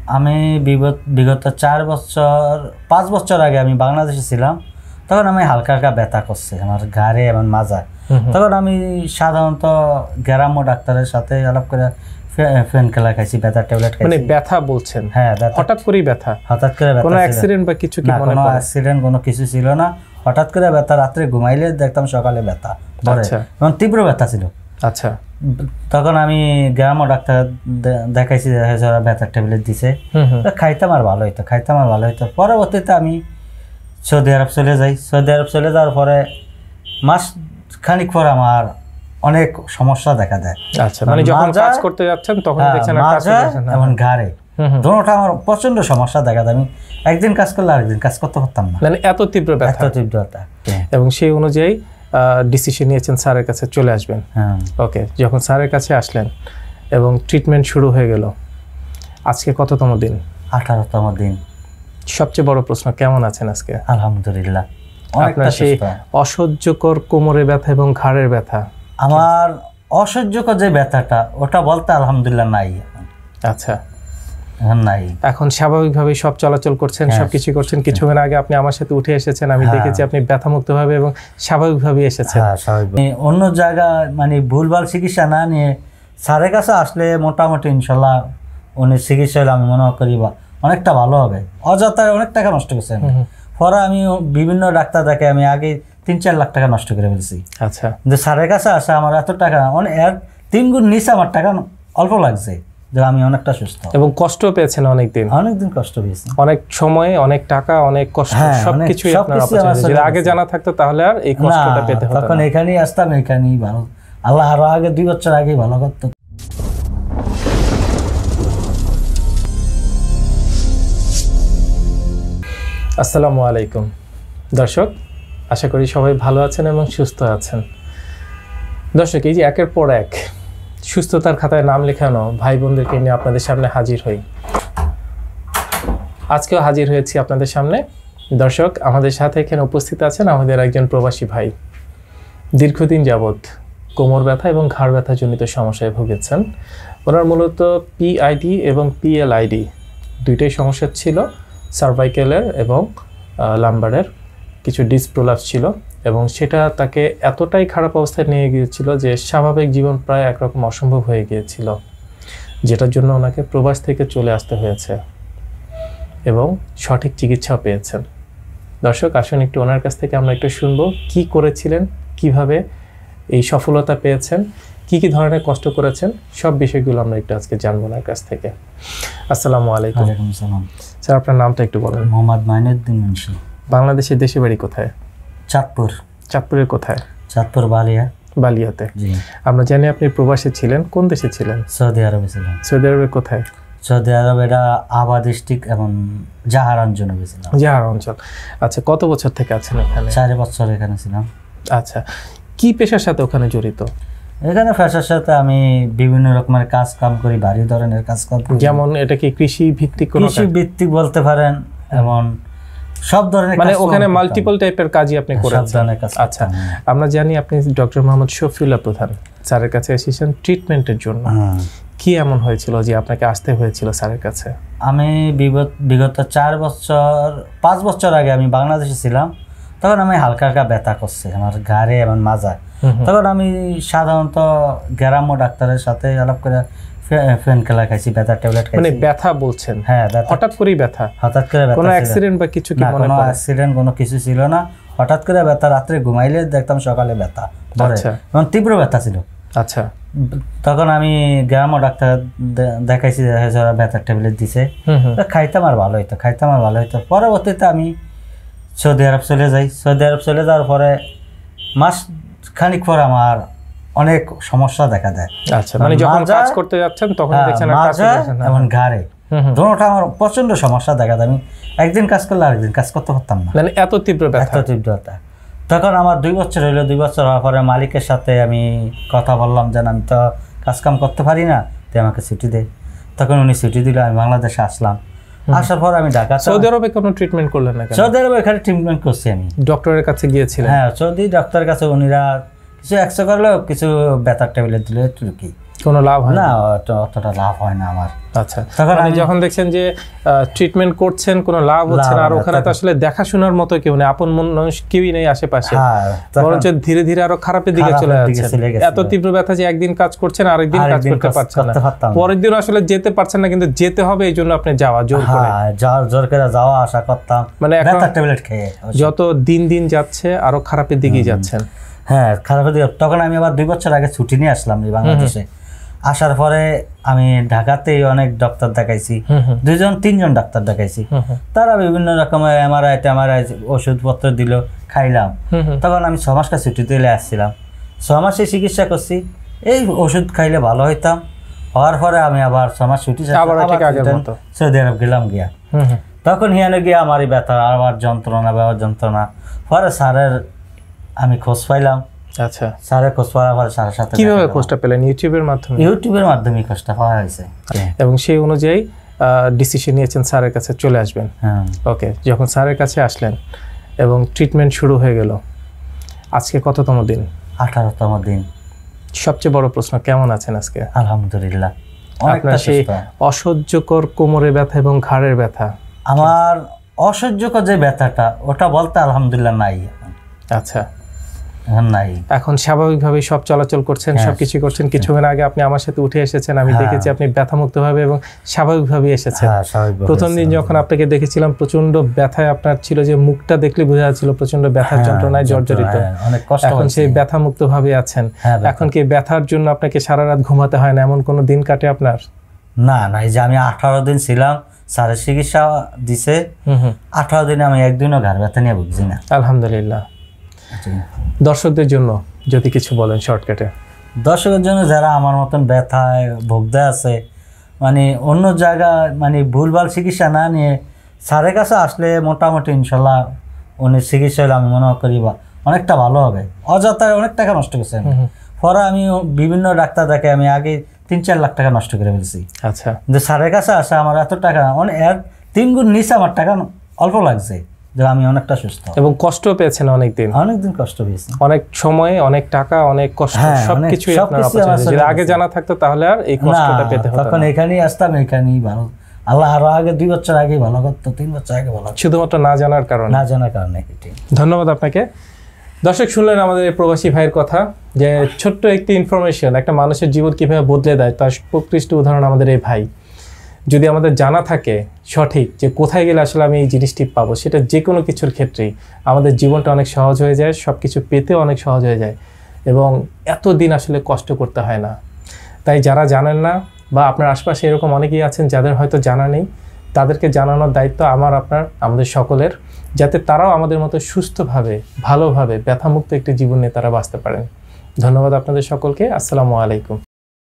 আমি বিগত 5 বছর আগে আমি বাংলাদেশে ছিলাম, তখন আমি হালকা হালকা ব্যথা করছে আমার ঘাড়ে এবং মাজায়। তখন আমি সাধারণত গ্রাম্য ডাক্তারের সাথে আলাপ করে ফেন খেলা খাইছি, ব্যথার ট্যাবলেট খাইছি। মানে ব্যথা বলছেন? হ্যাঁ, হঠাৎ করেই ব্যথা? হঠাৎ করে ব্যথা। কোনো অ্যাক্সিডেন্ট বা কিছু কি মনে পড়ে? কোনো অ্যাক্সিডেন্ট কোনো কিছু ছিল না, হঠাৎ করে ব্যথা। রাত্রে ঘুমাইলে দেখতাম সকালে ব্যথা, এবং তীব্র ব্যথা ছিল। আচ্ছা, তখন আমি গ্রাম্য ডাক্তার দেখাইছি, ব্যথার ট্যাবলেট দিছে, খাইতাম আর ভালো হইতো। পরবর্তীতে আমি সৌদি আরব চলে যাই। সৌদি আরব চলে যাওয়ার পরে মাস খানিক পর আমার অনেক সমস্যা দেখা দেয়। আচ্ছা, মানে যখন কাজ করতে যাচ্ছেন তখন দেখছেন এবং ঘাড়ে দুটোটা আমার প্রচন্ড সমস্যা দেখা দেয়। আমি একদিন কাজ করলে আরেকদিন কাজ করতে পারতাম না, মানে এত তীব্র ব্যথা। এবং সেই অনুযায়ী ডিসিশন নিয়েছেন স্যারের কাছে চলে আসবেন। ওকে, যখন স্যারের কাছে আসলেন এবং ট্রিটমেন্ট শুরু হয়ে গেল, আজকে কততম দিন? 18তম দিন। সবচেয়ে বড় প্রশ্ন, কেমন আছেন আজকে? আলহামদুলিল্লাহ। আপনার সেই অসহ্যকর কোমরে ব্যথা এবং ঘাড়ের ব্যথা? আমার অসহ্যকর যে ব্যথাটা, ওটা বলতে আলহামদুলিল্লাহ নাই। আচ্ছা, নাই। এখন স্বাভাবিকভাবে সব চলাচল করছেন, সবকিছু করছেন। কিছুক্ষণ আগে আপনি আমার সাথে উঠে এসেছেন, আমি দেখেছি আপনি ব্যথামুক্তভাবে এবং স্বাভাবিকভাবে এসেছেন। অন্য জায়গায় মানে ভুলভাল চিকিৎসা না নিয়ে স্যারের কাছে আসলে মোটামুটি ইনশাল্লাহ উনি চিকিৎসা হলে আমি মনে করি অনেকটা ভালো হবে। অযথায় অনেক টাকা নষ্ট করছেন। পরে আমি বিভিন্ন ডাক্তার দেখে আমি আগে 3-4 লাখ টাকা নষ্ট করে ফেলছি। আচ্ছা, যে স্যারের কাছে আসে আমার এত টাকা, এর 3 গুণ নিচে আমার টাকা অল্প লাগছে, যে আমি অনেকটা সুস্থ। এবং কষ্ট পেয়েছেন অনেকদিন কষ্ট পেয়েছি, অনেক সময়, অনেক টাকা, অনেক কষ্ট, সবকিছু যদি আগে জানা থাকতো তাহলে আর এই কষ্টটা পেতে হতো না। তখন এখানেই আসতাম, এখানেই ভালো। আল্লাহ আরো আগে 2 বছর আগেই ভালো করতো। আসসালামু আলাইকুম দর্শক, আশা করি সবাই ভালো আছেন এবং সুস্থ আছেন। দর্শক, এই যে একের পর এক সুস্থতার খাতায় নাম লেখানো ভাই বোনদেরকে নিয়ে আপনাদের সামনে হাজির হই। আজকেও হাজির হয়েছি আপনাদের সামনে। দর্শক, আমাদের সাথে এখানে উপস্থিত আছেন আমাদের একজন প্রবাসী ভাই। দীর্ঘদিন যাবৎ কোমর ব্যথা এবং ঘাড় ব্যথা জনিত সমস্যায় ভুগেছেন। ওনার মূলত পিআইডি এবং পিএলআইডি দুইটাই সমস্যা ছিল। সার্ভাইকেলের এবং লাম্বারের কিছু ডিসপ্রোলাপস ছিল, এবং সেটা তাকে এতটাই খারাপ অবস্থায় নিয়ে গিয়েছিল যে স্বাভাবিক জীবন প্রায় একরকম অসম্ভব হয়ে গিয়েছিল, যেটার জন্য ওনাকে প্রবাস থেকে চলে আসতে হয়েছে এবং সঠিক চিকিৎসাও পেয়েছেন। দর্শক, আসুন একটু ওনার কাছ থেকে আমরা একটু শুনবো কি করেছিলেন, কিভাবে এই সফলতা পেয়েছেন, কি কি ধরনের কষ্ট করেছেন, সব বিষয়গুলো আমরা একটু আজকে জানবো ওনার কাছ থেকে। আসসালামু আলাইকুম। ওয়ালাইকুম আসসালাম। স্যার, আপনার নামটা একটু বলেন। মোহাম্মদ মাইনুদ্দিন মুন্সি। বাংলাদেশের দেশে বাড়ি কোথায়? চাঁদপুর। চাঁদপুরের কোথায়? চাঁদপুর বালিয়াতে। জি। আমরা জানি আপনি প্রবাসে ছিলেন। কোন দেশে ছিলেন? সৌদি আরবে ছিলাম। সৌদি আরবে কোথায়? সৌদি আরব এটা আবা ডিস্ট্রিক্ট এবং জাহার অঞ্চলে গেছিলাম। জাহার অঞ্চল। আচ্ছা, কত বছর থেকে আছেন এখানে? 4 বছর এখানে ছিলাম। আচ্ছা, কি পেশার সাথে ওখানে জড়িত? এখানে পেশার সাথে আমি বিভিন্ন রকমের কাজ কাম করি, ভারী ধরনের কাজ কাম করি। যেমন এটা কি কৃষি ভিত্তিক? কৃষি ভিত্তিক বলতে পারেন, এমন সব ধরনের, মানে ওখানে মাল্টিপল টাইপের কাজই আপনি করেছেন। আচ্ছা, আমরা জানি আপনি Dr.Md.Shafiullah প্রধান স্যারের কাছে এসেছেন ট্রিটমেন্টের জন্য। কি এমন হয়েছিল যে আপনাকে আসতে হয়েছিল স্যারের কাছে? আমি বিগত 5 বছর আগে আমি বাংলাদেশে ছিলাম, তখন আমি হালকা হালকা ব্যথা করছে আমার ঘাড়ে এবং মাজায়। তখন আমি সাধারণত গ্রাম্য ডাক্তারের সাথে আলাপ করে ফেন খেলা খাইছি, ব্যথার ট্যাবলেট খাইছি। মানে ব্যথা বলছেন? হ্যাঁ, হঠাৎ করেই ব্যথা? হঠাৎ করে ব্যথা। কোনো অ্যাক্সিডেন্ট বা কিছু কি মনে পড়ে? কোনো অ্যাক্সিডেন্ট কোনো কিছু ছিল না, হঠাৎ করে ব্যথা। রাত্রে ঘুমাইলে দেখতাম সকালে ব্যথা, এবং তীব্র ব্যথা ছিল। আচ্ছা, তখন আমি গ্রাম্য ডাক্তার দেখাইছি, ব্যথার ট্যাবলেট দিছে, খাইতাম আর ভালো হইতো। পরবর্তীতে আমি সৌদি আরব চলে যাই। সৌদি আরব চলে যাওয়ার পরে মাস খানিক পর আমার অনেক সমস্যা দেখা দেয়। আচ্ছা, মানে যখন কাজ করতে যাচ্ছেন তখন দেখছেন এবং ঘাড়ে দুটোটা আমার প্রচন্ড সমস্যা দেখা দেয়। আমি একদিন কাজ করলে আরেকদিন কাজ করতে পারতাম না, মানে এত তীব্রতা। তখন আমার 2 বছর হইলো। 2 বছর হওয়ার পরে মালিকের সাথে আমি কথা বললাম যে আমি তো কাজ কাম করতে পারি না, তুই আমাকে ছুটি দে। তখন উনি ছুটি দিল, আমি বাংলাদেশে আসলাম। আসার পর আমি ঢাকা। সৌদি আরবে কোনো ট্রিটমেন্ট করলেন না? সৌদি আরবে এখানে ট্রিটমেন্ট করছি আমি। ডক্টরের কাছে গিয়েছিলেন? হ্যাঁ, সৌদি ডক্টরের কাছে। উনিরা কিছু এক্সরে করলো, কিছু ব্যথার ট্যাবলেট দিল, একটু কি। কোনো লাভ হয় না, অতটা লাভ হয় না আমার। আচ্ছা, তখন আপনি যখন দেখছেন যে ট্রিটমেন্ট করছেন কোনো লাভ হচ্ছে না, আর ওখানে তো আসলে দেখাশোনার মতো কেউ নেই, আপন মানুষ কেউই নেই আশেপাশে, বরঞ্চ ধীরে ধীরে আরো খারাপের দিকে চলে যাচ্ছে। এত তীব্র ব্যথা যে একদিন কাজ করছেন আরেকদিন কাজ করতে পারছেন না, পরের দিন আসলে যেতে পারছেন না, কিন্তু যেতে হবে এই জন্য আপনি যাওয়া জোর করে যাওয়া আসা করতাম, মানে ব্যথার ট্যাবলেট খেয়ে। যত দিন দিন যাচ্ছে আরো খারাপের দিকেই যাচ্ছেন। হ্যাঁ, খারাপের দিকে। তখন আমি আবার 2 বছর আগে ছুটি নিয়ে আসলাম বাংলাদেশে। আসার পরে আমি ঢাকাতেই অনেক ডাক্তার দেখাইছি, 2-3জন ডাক্তার দেখাইছি। তারা বিভিন্ন রকমের এমআরআই ওষুধপত্র দিল, খাইলাম। তখন আমি 6 মাস ছুটিতে এলে আসছিলাম, 6 মাসে চিকিৎসা করছি, এই ওষুধ খাইলে ভালো হইতাম। হওয়ার পরে আমি আবার 6 মাস ছুটি সৌদি আরব গেলাম গিয়া। তখন হিয়ানে গিয়ে আমার এই ব্যথা আবার যন্ত্রণা পরে স্যারের আমি খোঁজ পাইলাম। আচ্ছা, স্যারের খোঁজ পাওয়ার পরে স্যারের সাথে কিভাবে খোঁজটা পেলেন? ইউটিউবের মাধ্যমে খোঁজটা পাওয়া হয়েছে, এবং সেই অনুযায়ী ডিসিশন নিয়েছেন স্যারের কাছে চলে আসবেন। ওকে, যখন স্যারের কাছে আসলেন এবং ট্রিটমেন্ট শুরু হয়ে গেল, আজকে কততম দিন? 18তম দিন। সবচেয়ে বড় প্রশ্ন, কেমন আছেন আজকে? আলহামদুলিল্লাহ। আপনার সেই অসহ্যকর কোমরে ব্যথা এবং ঘাড়ের ব্যথা? আমার অসহ্যকর যে ব্যথাটা, ওটা বলতে আলহামদুলিল্লাহ নাই। আচ্ছা, নাই। এখন স্বাভাবিকভাবে সব চলাচল করছেন, সবকিছু করছেন। কিছুক্ষণ আগে আপনি আমার সাথে উঠে এসেছেন, আমি দেখেছি আপনি ব্যথামুক্ত ভাবে এবং স্বাভাবিকভাবে এসেছেন। প্রথম দিন যখন আপনাকে দেখেছিলাম প্রচন্ড ব্যথায় আপনার ছিল, যে মুখটা দেখলে বোঝা যাচ্ছিল প্রচন্ড ব্যথার যন্ত্রণায় জর্জরিত। এখন সেই ব্যথামুক্ত ভাবে আছেন। এখন কি ব্যথার জন্য আপনাকে সারা রাত ঘুমাতে হয় না, এমন কোনো দিন কাটে আপনার? না, এই যে আমি 18 দিন ছিলাম, স্যারের চিকিৎসা দিছে, 18 দিনে আমি একদিনও ঘাড় ব্যথা নিয়ে ভুগছি না, আলহামদুলিল্লাহ। দর্শকদের জন্য যদি কিছু বলেন শর্টকাটে। দর্শকের জন্য যারা আমার মতন ব্যথায় ভুগতে আছে, মানে অন্য জায়গায় মানে ভুলভাল চিকিৎসা না নিয়ে স্যারের কাছে আসলে মোটামুটি ইনশাল্লাহ উনি চিকিৎসা হলে আমি মনে করি অনেকটা ভালো হবে। অযথা অনেক টাকা নষ্ট করছে, পরে আমি বিভিন্ন ডাক্তার দেখে আমি আগে 3-4 লাখ টাকা নষ্ট করে ফেলছি। আচ্ছা, কিন্তু স্যারের কাছে আসে আমার এত টাকা, অনেক 3 গুণ নিচে আমার টাকা অল্প লাগছে, যে আমি অনেকটা সুস্থ। এবং কষ্ট পেয়েছেন অনেকদিন কষ্ট পেয়েছি, অনেক সময়, অনেক টাকা, অনেক কষ্ট, সবকিছু যদি আগে জানা থাকতো তাহলে আর এই কষ্টটা পেতে হতো না। তখন এখানেই আসতাম, এখানেই ভালো। আল্লাহ আরো আগে 2 বছর আগে ভালো করতো, 3 বছর আগে ভালো, শুধুমাত্র না জানার কারণে। ধন্যবাদ আপনাকে। দর্শক, শুনলেন আমাদের এই প্রবাসী ভাইয়ের কথা, যে ছোট্ট একটি ইনফরমেশন একটা মানুষের জীবন কিভাবে বদলে দেয়, তার প্রকৃষ্ট উদাহরণ আমাদের এই ভাই। যদি আমাদের জানা থাকে সঠিক যে কোথায় গেলে আসলে আমি এই জিনিসটি পাবো, সেটা যে কোনো কিছুর ক্ষেত্রেই আমাদের জীবনটা অনেক সহজ হয়ে যায়, সব কিছু পেতেও অনেক সহজ হয়ে যায়, এবং এতদিন আসলে কষ্ট করতে হয় না। তাই যারা জানেন না, বা আপনার আশপাশে এরকম অনেকেই আছেন যাদের হয়তো জানা নেই, তাদেরকে জানানোর দায়িত্ব আমাদের সকলের, যাতে তারাও আমাদের মতো সুস্থভাবে, ভালোভাবে, ব্যথামুক্ত একটি জীবন নিয়ে তারা বাঁচতে পারেন। ধন্যবাদ আপনাদের সকলকে। আসসালামু আলাইকুম।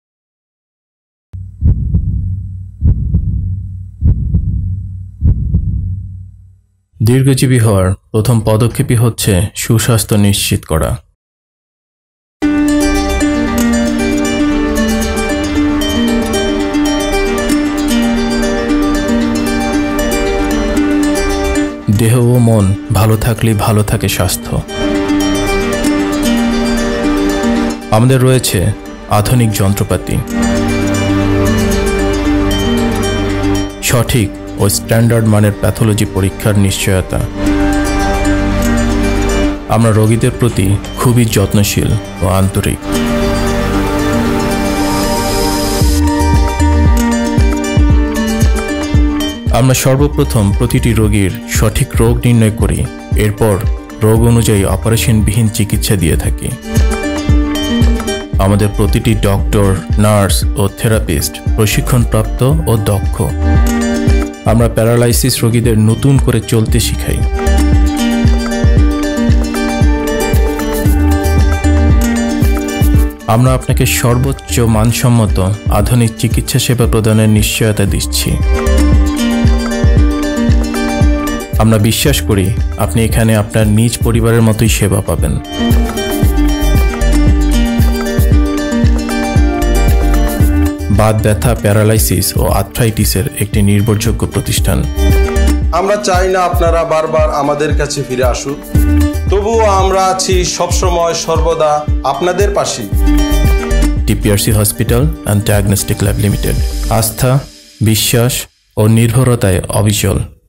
দীর্ঘজীবী হওয়ার প্রথম পদক্ষেপই হচ্ছে সুস্বাস্থ্য নিশ্চিত করা। দেহ ও মন ভালো থাকলেই ভালো থাকে স্বাস্থ্য। আমাদের রয়েছে আধুনিক যন্ত্রপাতি, সঠিক ও স্ট্যান্ডার্ড মানের প্যাথোলজি পরীক্ষার নিশ্চয়তা। আমরা রোগীদের প্রতি খুবই যত্নশীল ও আন্তরিক। আমরা সর্বপ্রথম প্রতিটি রোগীর সঠিক রোগ নির্ণয় করি, এরপর রোগ অনুযায়ী অপারেশনবিহীন চিকিৎসা দিয়ে থাকি। আমাদের প্রতিটি ডক্টর, নার্স ও থেরাপিস্ট প্রশিক্ষণপ্রাপ্ত ও দক্ষ। আমরা প্যারালাইসিস রোগীদের নতুন করে চলতে শিখাই। আমরা আপনাকে সর্বোচ্চ মানসম্মত আধুনিক চিকিৎসা সেবা প্রদানের নিশ্চয়তা দিচ্ছি। আমরা বিশ্বাস করি আপনি এখানে আপনার নিজ পরিবারের মতোই সেবা পাবেন। বাত ব্যথা, প্যারালাইসিস ও আর্থ্রাইটিসের একটি নির্ভরযোগ্য প্রতিষ্ঠান। আমরা চাই না আপনারা বারবার আমাদের কাছে ফিরে আসুন, তবুও আমরা আছি সবসময় সর্বদা আপনাদের পাশে। DPRC hospital and diagnostic lab limited. আস্থা, বিশ্বাস ও নির্ভরতায় অবিচল।